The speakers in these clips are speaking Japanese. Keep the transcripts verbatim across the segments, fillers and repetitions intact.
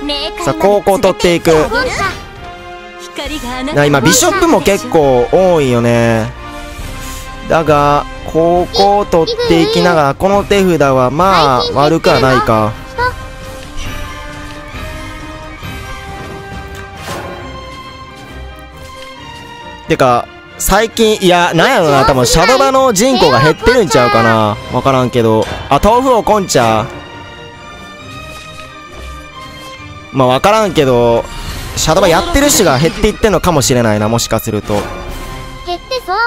さあこうこう取っていく。な今ビショップも結構多いよね。だがこうこう取っていきながらこの手札はまあ悪くはないか。てか最近いやなんやろな、多分シャドバの人口が減ってるんちゃうかな、分からんけど。あ豆腐をこんちゃう、まあ分からんけどシャドバやってる人が減っていってんのかもしれないな、もしかすると。 減ってそう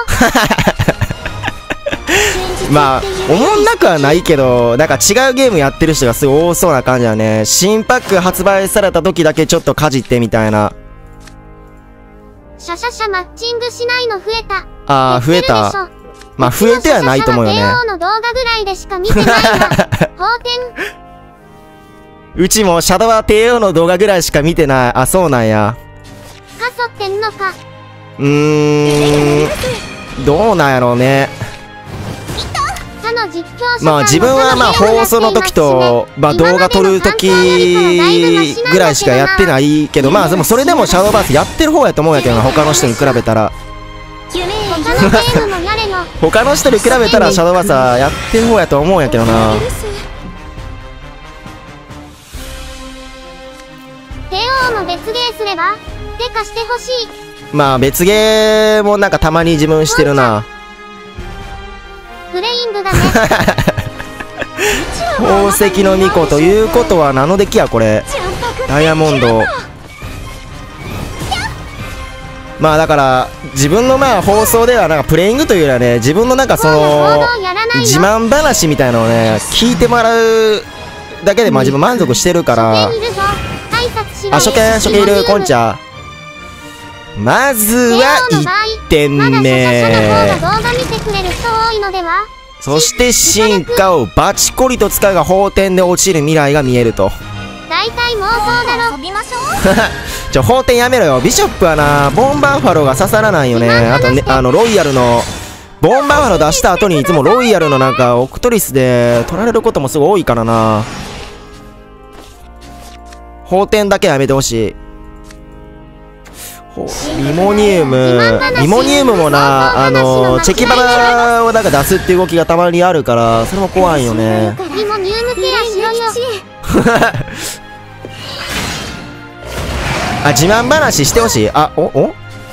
まあ思んなくはないけど、なんか違うゲームやってる人がすごい多そうな感じだね。新パック発売された時だけちょっとかじってみたいな。 シャシャシャマッチングしないの増えた。 ああ増えた。まあ増えてはないと思うよね。 帝王の動画ぐらいでしか見てないわ。法典。 うちもシャドバ帝王の動画ぐらいしか見てない。あそうなんや。 かそってんのか。 うーんどうなんやろうね。まあ自分はまあ放送の時とまあ動画撮る時ぐらいしかやってないけど、まあでもそれでもシャドーバースやってる方やと思うんやけどな、他の人に比べたら。他の人に比べたらシャドーバースはやってる方やと思うんやけどな。 帝王の別ゲーすれば手貸してほしい。 まあ別ゲーもなんかたまに自分してるな。 プレイングだね。 宝石の巫女ということは何のデッキやこれ。ダイヤモンド。まあだから自分のまあ放送ではなんかプレイングというよりはね、自分のなんかその自慢話みたいなのをね聞いてもらうだけでまあ自分満足してるから。あ初見初見いるこんちゃん。まずはいってんめ。そして進化をバチコリと使うが法典で落ちる未来が見えると。 大体妄想だろ。飛びましょう。 ちょ法典やめろよ。ビショップはなボンバーファローが刺さらないよね。あとねあのロイヤルのボンバーファロー出した後にいつもロイヤルのなんかオクトリスで取られることもすごい多いからな。法典だけやめてほしい。リモニウムリモニウムもなあのチェキバラをなんか出すっていう動きがたまにあるからそれも怖いよね。 リモニウムケアしろよ。 あ自慢話してほしい。あおお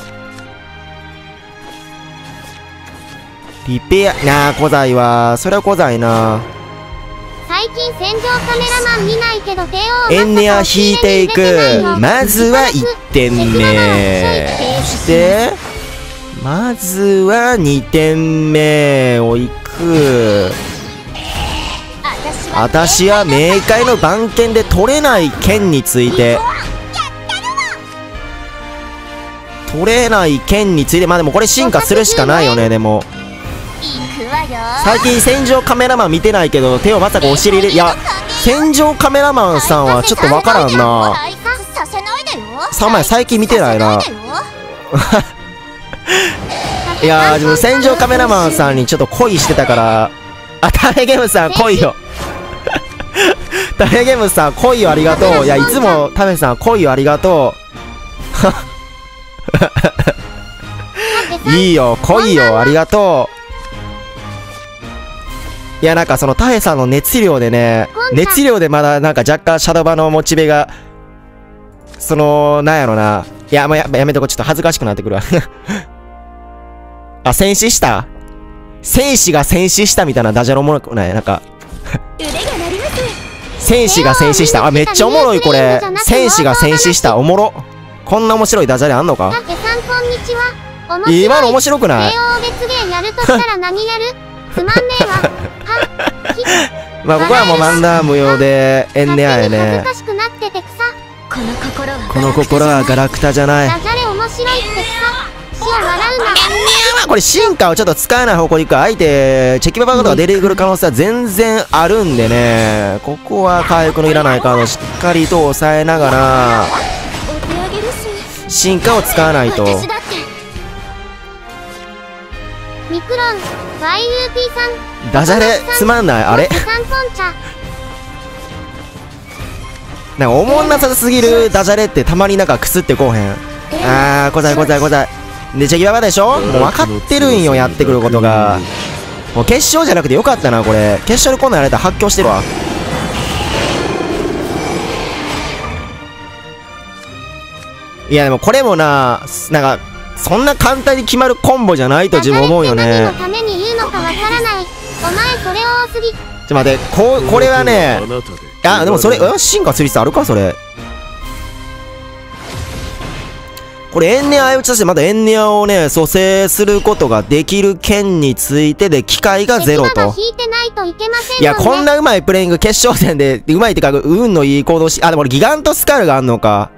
リペアなあ古材はそれは古材な。 最近戦場カメラマン見ないけど帝王エンネア引いていく。まずはいってんめ。そしてまずはにてんめをいく。私は冥界の番剣で取れない剣について取れない剣についてまあでもこれ進化するしかないよね。でも最近戦場カメラマン見てないけど手をまさかお尻でいや戦場カメラマンさんはちょっとわからんな。さんまい最近見てないな。いやー自分戦場カメラマンさんにちょっと恋してたから。あタメゲムさん恋よ。タメゲムさん恋よありがとう。いやいつもタメさん恋よありがとう。いいよ恋よありがとう。いやなんかそのタヘさんの熱量でね熱量でまだなんか若干シャドバのモチベがそのなんやろな。いやもう や, やめとこちょっと恥ずかしくなってくるわ。あ戦死した戦士が戦死したみたいなダジャレおもろくないなんか。戦士が戦死したあめっちゃおもろいこれ。戦士が戦死したおもろ。こんな面白いダジャレあんのか。今の面白くない。 つまんねえわ。 まあここはもうマンダー無用でエンネアやね。この心はガラクタじゃない。これ進化をちょっと使えない方向に行く。相手チェキババードが出てくる可能性は全然あるんでね。ここは回復のいらないカードをしっかりと抑えながら進化を使わないと。 ミクロン ワイユーピー さんダジャレつまんないあれ。 なんかおもんなさすぎるダジャレってたまになんかくすってこうへん。あー、こざいこざいこざい。で、チェキババでしょ。もう分かってるんよ、やってくることが。もう決勝じゃなくてよかったな、これ。決勝でこんなんやられたら発狂してるわ。いや、でもこれもな、なんか、そんな簡単に決まるコンボじゃないと自分思うよね。 何のために言うのかわからない。お前それ多すぎ。 ちょっと待って、こう、これはね、あ、でもそれ、え、進化する必要あるか、それ。これエンネア相打ち出してまだエンネアをね蘇生することができる件についてで機会がゼロと。いやこんなうまいプレイング決勝戦でうまいってか運のいい行動し、あでも俺ギガントスカルがあんのか。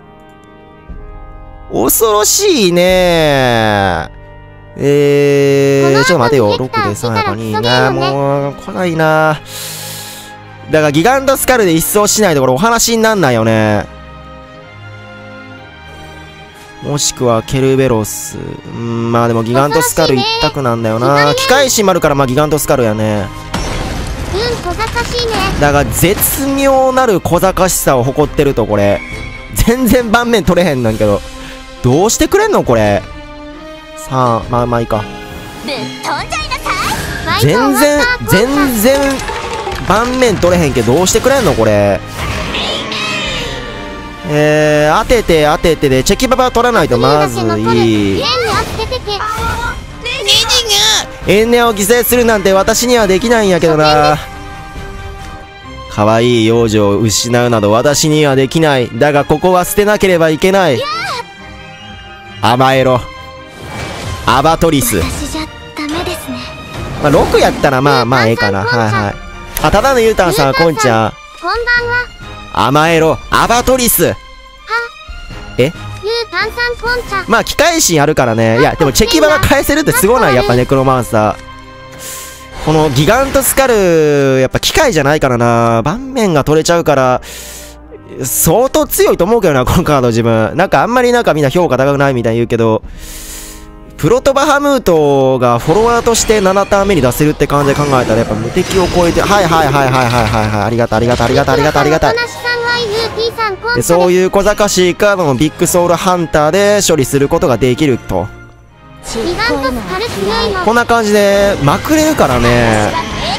恐ろしいねー。えー、ちょっと待てよ。ろくでさんやかに。あーもう来ないな。だからギガントスカルで一掃しないとこれお話になんないよね。もしくはケルベロス。うん、まあでもギガントスカル一択なんだよな。機械神もあるからまあギガントスカルやね。 うん、小賢しいね。 だから絶妙なる小賢しさを誇ってるとこれ。全然盤面取れへんなんけど。どうしてくれんのこれ。さあ、まあまあいいか。全然、全然盤面取れへんけどどうしてくれんのこれ。えー、当てて当ててでチェキババ取らないとまずいい。エンネアを犠牲するなんて私にはできないんやけどな。可愛い幼女を失うなど私にはできない。だがここは捨てなければいけない。甘えろアバトリス。まあろくやったらまあまあええかな。はいはい。あ、ただのゆうたんさんこんちゃんこんばんは。 甘えろアバトリス。はえゆうたんさんこんちゃん。 まあ機械心あるからね。いやでもチェキバが返せるってすごない。やっぱネクロマンサーこのギガントスカルやっぱ機械じゃないからな。盤面が取れちゃうから相当強いと思うけどなこのカード自分。なんかあんまりなんかみんな評価高くないみたいに言うけど、プロトバハムートがフォロワーとしてななターン目に出せるって感じで考えたらやっぱ無敵を超えて、はいはいはいはいはいはいはい、ありがたいありがたいありがたいありがたいありがたい。でそういう小賢しいカードのビッグソウルハンターで処理することができると。こんな感じでまくれるからね。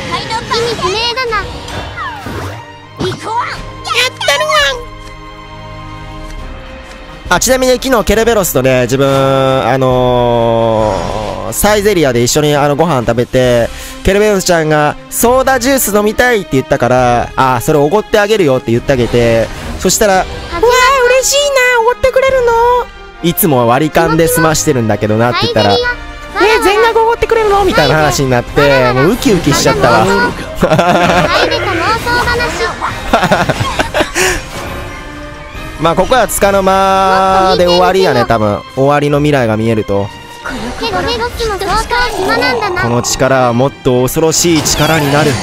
あ、ちなみに昨日ケルベロスとね自分あのー、サイゼリアで一緒にあのご飯食べて、ケルベロスちゃんがソーダジュース飲みたいって言ったから、あそれおごってあげるよって言ってあげて、そしたらうわー嬉しいなおごってくれるの、いつもは割り勘で済ましてるんだけどなって言ったら、えー、全額おごってくれるのみたいな話になって、もうウキウキしちゃったわまあここはつかの間で終わりやね。多分終わりの未来が見えると。この力はもっと恐ろしい力になる。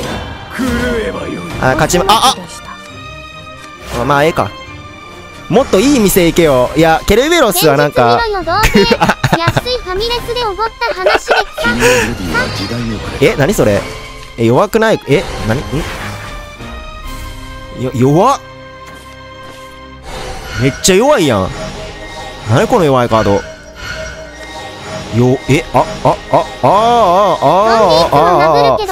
あ、勝ちま、ああまあええか。もっといい店行けよ。いやケルベロスはなんかえ、何それ。え、弱くない。え、何んよ、弱っ。めっちゃ弱いやん。何この弱いカード。よ、え、あ、あ、あ、あ、あ、あ、あ、あ、あ、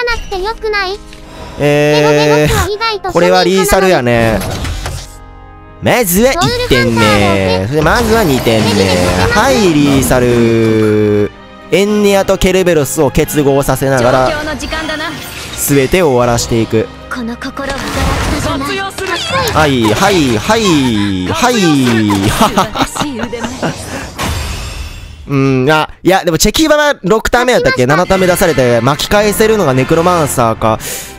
えー、これはリーサルやね。まずはいってんめ。それでまずはにてんめ。はい、リーサル。エンネアとケルベロスを結合させながら全てを終わらしていく。この心ははいはいはいはいうんあいやでもチェキババろくターン目やったっけ、ななターン目出されて巻き返せるのがネクロマンサーか。